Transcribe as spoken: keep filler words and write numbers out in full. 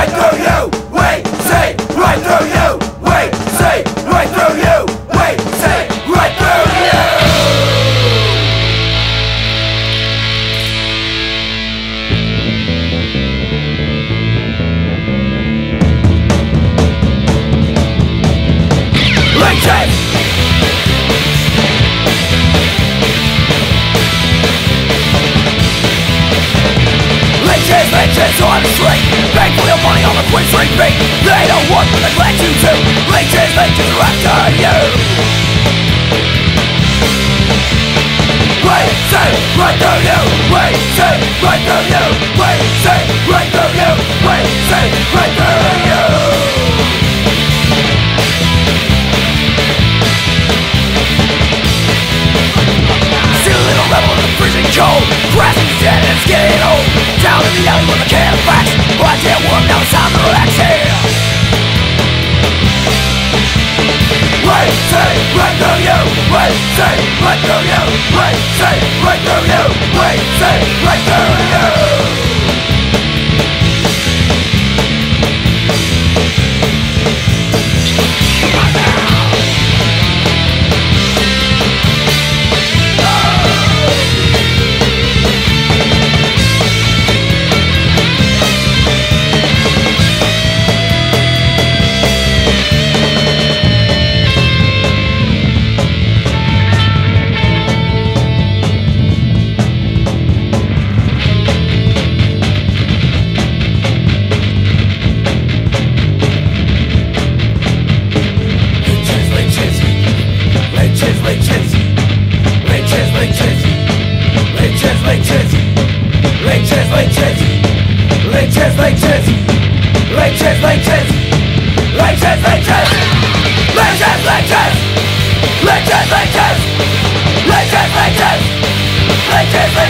right through you. We see right through you. We see right through you. We see right through you. Legion! Legions, legions on the street, beg for your money on the Queen Street beat. They don't want what they let you do. Legions, legions are after you. We see right through you. We see right through you. We see right through you. We see right through you. Rebel in the freezing cold, grasping his dead and it's getting old. Down in the alley with a can of facts, I can't work, now it's time to relax here. We see right through you. We see right through you. We see right through you. We see right through you. Legions, legions, legions, legions, legions, legions, legions, legions, legions,